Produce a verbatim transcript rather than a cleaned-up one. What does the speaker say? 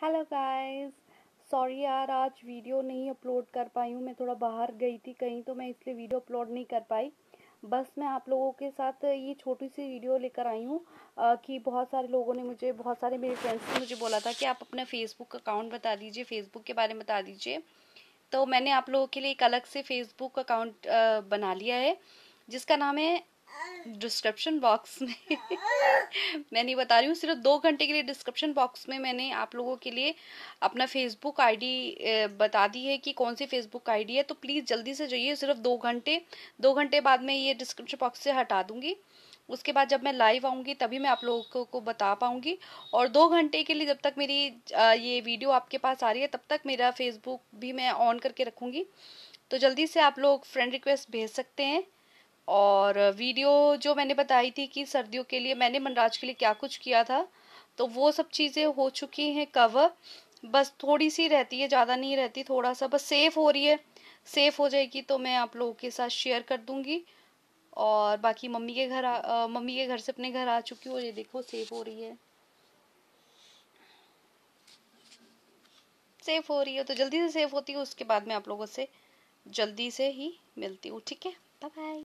Hello guys. Sorry यार, आज video नहीं अपलोड कर पाई हूँ। मैं थोड़ा बाहर गई थी कहीं, तो मैं इसलिए वीडियो अपलोड नहीं कर पाई। बस मैं आप लोगों के साथ ये छोटी सी वीडियो लेकर आई हूँ अ, कि बहुत सारे लोगों ने मुझे बहुत सारे मेरे फ्रेंड्स ने मुझे बोला था कि आप अपना फेसबुक अकाउंट बता दीजिए, फेसबुक के बारे में बता दीजिए। तो मैंने आप लोगों के लिए एक अलग से फेसबुक अकाउंट बना लिया है, जिसका नाम है डिस्क्रिप्शन बॉक्स में मैं नहीं बता रही हूँ, सिर्फ दो घंटे के लिए डिस्क्रिप्शन बॉक्स में मैंने आप लोगों के लिए अपना फेसबुक आईडी बता दी है कि कौन सी फेसबुक आईडी है। तो प्लीज़ जल्दी से जाइए, सिर्फ दो घंटे दो घंटे बाद मैं ये डिस्क्रिप्शन बॉक्स से हटा दूंगी। उसके बाद जब मैं लाइव आऊँगी तभी मैं आप लोगों को, को बता पाऊँगी। और दो घंटे के लिए जब तक मेरी आ, ये वीडियो आपके पास आ रही है, तब तक मेरा फेसबुक भी मैं ऑन करके रखूँगी। तो जल्दी से आप लोग फ्रेंड रिक्वेस्ट भेज सकते हैं। और वीडियो जो मैंने बताई थी कि सर्दियों के लिए मैंने मनराज के लिए क्या कुछ किया था, तो वो सब चीज़ें हो चुकी हैं कवर। बस थोड़ी सी रहती है, ज़्यादा नहीं रहती, थोड़ा सा बस सेफ हो रही है। सेफ हो जाएगी तो मैं आप लोगों के साथ शेयर कर दूंगी। और बाकी मम्मी के घर आ, अ, मम्मी के घर से अपने घर आ चुकी हूँ। ये देखो सेफ हो रही है, सेफ हो रही है। तो जल्दी से सेफ होती है, उसके बाद मैं आप लोगों से जल्दी से ही मिलती हूँ। ठीक है, बाय बाय।